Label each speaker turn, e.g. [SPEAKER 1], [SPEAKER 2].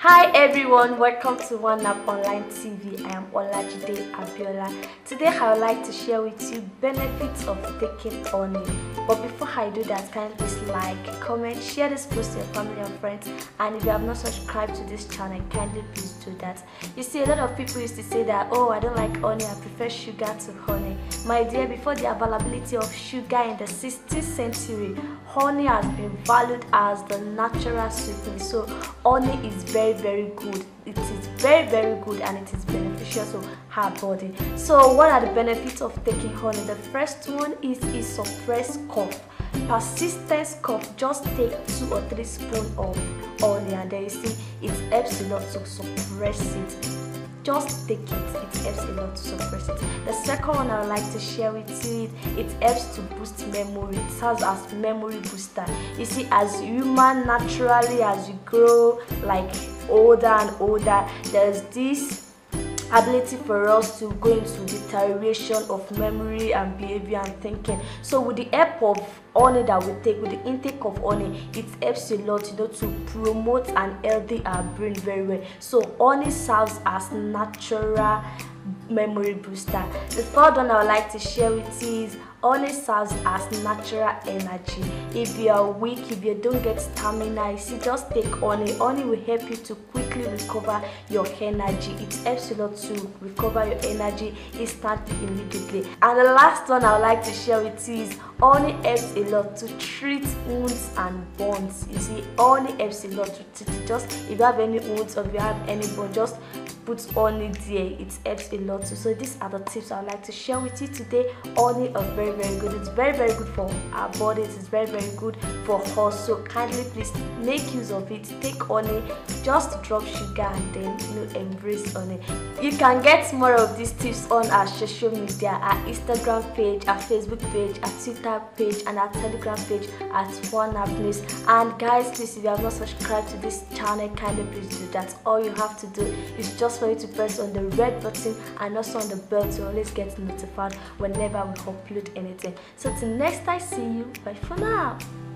[SPEAKER 1] Hi everyone, welcome to One Up Online TV. I am Olajide Abiola. Today I would like to share with you benefits of taking honey. But before I do that, kindly please like, comment, share this post to your family and friends. And if you have not subscribed to this channel, kindly please do that. You see, a lot of people used to say that, oh, I don't like honey, I prefer sugar to honey. My dear, before the availability of sugar in the 16th century, honey has been valued as the natural sweetening. So honey is very good. It is very good and it is beneficial to our body. So what are the benefits of taking honey? The first one is it suppress cough. Persistent cough, just take 2 or 3 spoons of honey and then you see it helps a lot to suppress it. Just take it helps a lot to suppress it. The second one I would like to share with you, it helps to boost memory. It serves as memory booster. You see, as human, naturally as you grow like older and older, there's this ability for us to go into deterioration of memory and behavior and thinking. So with the help of honey that we take, with the intake of honey, it helps a lot, to promote and healthy our brain very well. So honey serves as natural memory booster. The third one I would like to share with you is honey serves as natural energy. If you are weak, if you don't get stamina, you see, just take honey. Honey will help you to quickly recover your energy. It helps a lot to recover your energy instantly, immediately. And the last one I would like to share with you is honey helps a lot to treat wounds and burns. You see, honey helps a lot to treat. Just if you have any wounds or if you have any burn, just put honey there. It helps a lot too. So these are the tips I would like to share with you today. Honey are very good. It's very good for our bodies. It's very good for us. So kindly please make use of it. Take honey, just drop sugar and then embrace honey. You can get more of these tips on our social media, our Instagram page, our Facebook page, our Twitter page, and our Telegram page at One Up News. And guys, please, if you have not subscribed to this channel, kindly please do that. All you have to do is just for you to press on the red button and also on the bell to always get notified whenever we upload anything. So till next I see you, bye for now.